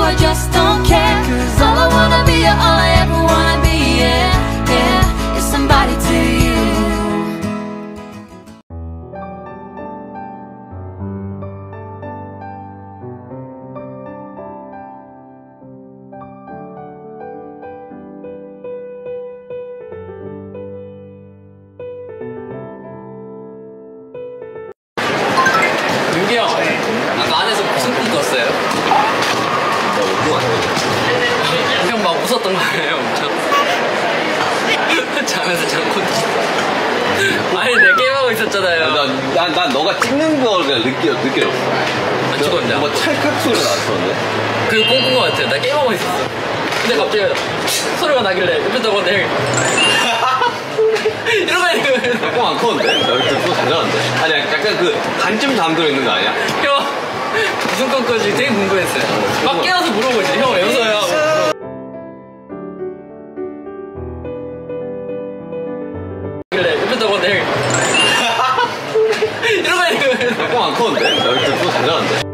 I just don't care. 'Cause all I wanna be, all I ever wanna be, yeah, yeah, is somebody to you. 윤기 형, 아까 안에서 무슨 꿈 꿨어요? 형 막 웃었던 거예요, 엄청. 잠에서 자꾸. 아니, 내 게임하고 있었잖아요. 난 너가 찍는 걸 그냥 느껴졌어. 안 찍었냐? 뭐 찰칵 소리가 났었는데? 그거 꿈꾼 거 같아요. 나 게임하고 있었어. 근데 갑자기 소리가 나길래 옆에서 보는데 이러고 있는 거예요. 꿈 안 컸는데? 나 이렇게 꿈 잘하는데? 아니 약간 그 반쯤 잠들어 있는 거 아니야? 형, 무슨 꿈 꿨지? 되게 궁금했어요. 막 깨워서 물어보지. 형, 왜 웃어요? 옆에서 보는데 이러고 있는 거예요. 꿈 안 컸는데? 나 이렇게 꿈 잘하는데?